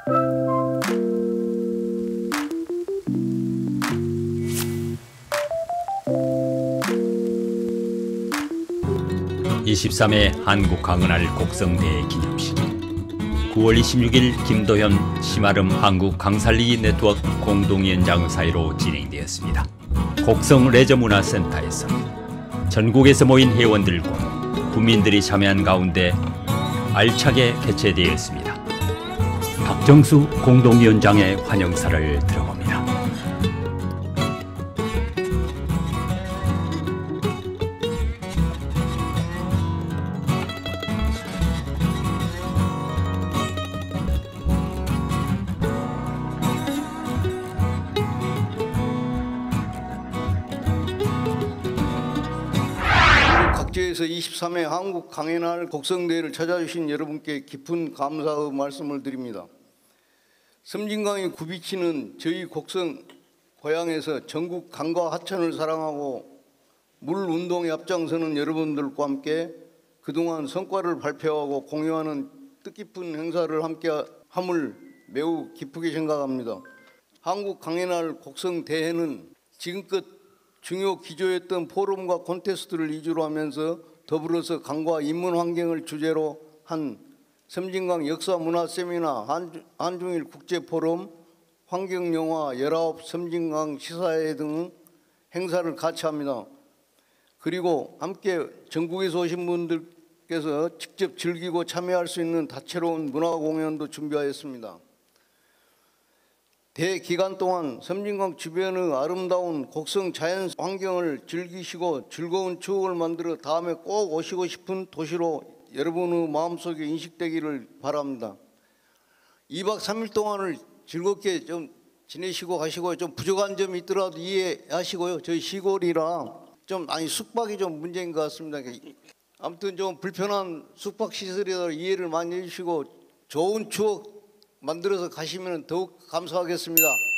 (23회) 한국강은할 곡성대회 기념식 9월 26일 김도현, 심아름 한국강살리기 네트워크 공동위원장 사이로 진행되었습니다. 곡성레저문화센터에서 전국에서 모인 회원들과 국민들이 참여한 가운데 알차게 개최되었습니다. 박정수 공동위원장의 환영사를 들어봅니다. 각지에서 23회 한국 강연할 곡성대회를 찾아주신 여러분께 깊은 감사의 말씀을 드립니다. 섬진강이 굽이치는 저희 곡성 고향에서 전국 강과 하천을 사랑하고 물 운동에 앞장서는 여러분들과 함께 그동안 성과를 발표하고 공유하는 뜻깊은 행사를 함께 함을 매우 기쁘게 생각합니다. 한국 강연할 곡성대회는 지금껏 중요 기조였던 포럼과 콘테스트를 위주로 하면서 더불어서 강과 인문 환경을 주제로 한 섬진강 역사 문화 세미나, 한중일 국제 포럼, 환경영화 19 섬진강 시사회 등 행사를 같이 합니다. 그리고 함께 전국에서 오신 분들께서 직접 즐기고 참여할 수 있는 다채로운 문화 공연도 준비하였습니다. 대기간 동안 섬진강 주변의 아름다운 곡성 자연 환경을 즐기시고 즐거운 추억을 만들어 다음에 꼭 오시고 싶은 도시로 여러분의 마음속에 인식되기를 바랍니다. 2박 3일 동안을 즐겁게 좀 지내시고 가시고요. 좀 부족한 점이 있더라도 이해하시고요. 저희 시골이라 좀 숙박이 좀 문제인 것 같습니다. 아무튼 좀 불편한 숙박 시설이라 이해를 많이 해주시고 좋은 추억 만들어서 가시면 더욱 감사하겠습니다.